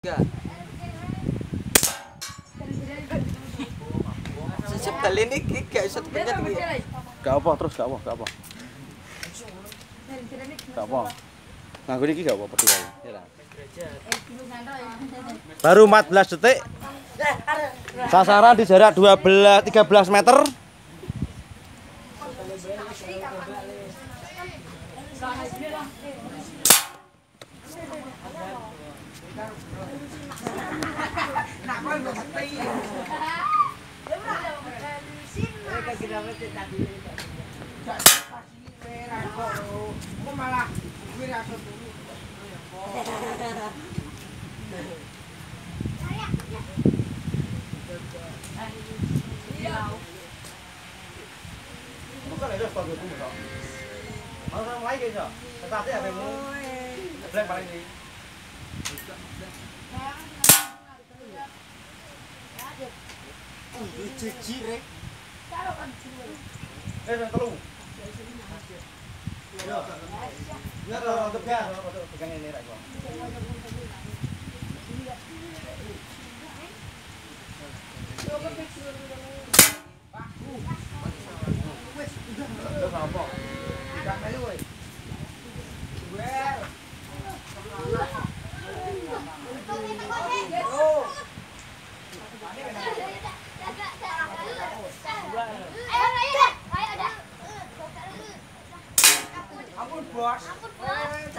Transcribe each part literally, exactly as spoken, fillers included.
Sesep kali ini gak iso dipencet iki. Gak apa terus gak apa, gak apa. Gak apa. Nganggo iki gak apa peduli. Baru empat belas detik. Sasaran di jarak dua belas tiga belas meter. Orang lain kayaknya, tetapi apa yang black paling ini. Cici rek. Eh, telu. Yo. Ya, untuk ya, pegang ini rek gua. Ampun bos. Ampun bos.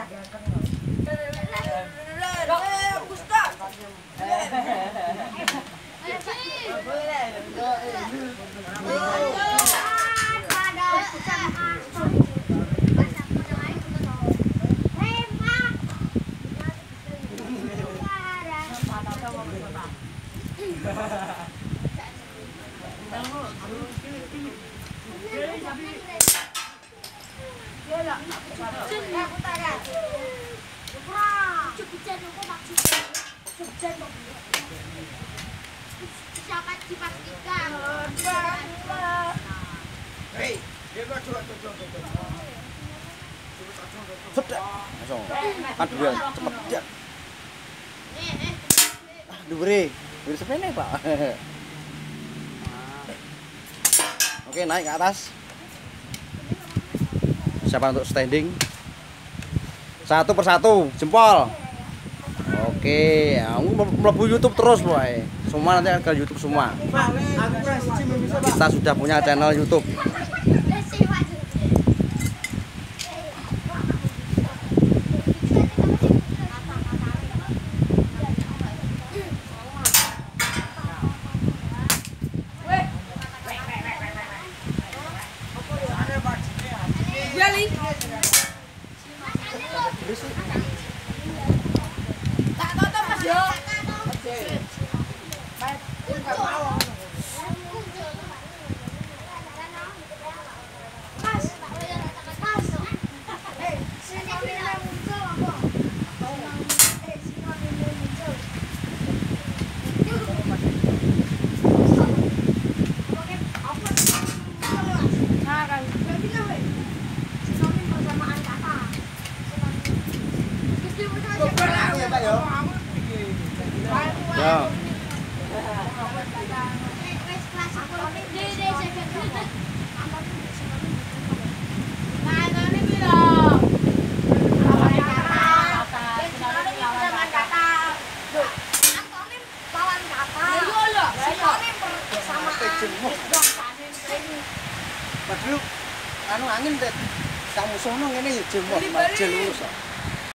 Dapat dipastikan. Hei, dia kok coba-coba. Sudah. Langsung. Aduh ya, cepet ya. Aduh bre. Wis sepene, Pak. Oke, naik ke atas. Siapa untuk standing? Satu persatu, jempol. Oke, aku mlebu YouTube terus, boy. Semua nanti akan ke YouTube semua. Kita sudah punya channel YouTube. Ya. Padahal anu angin teh kamu sono ngene ya jemot, jel lurus.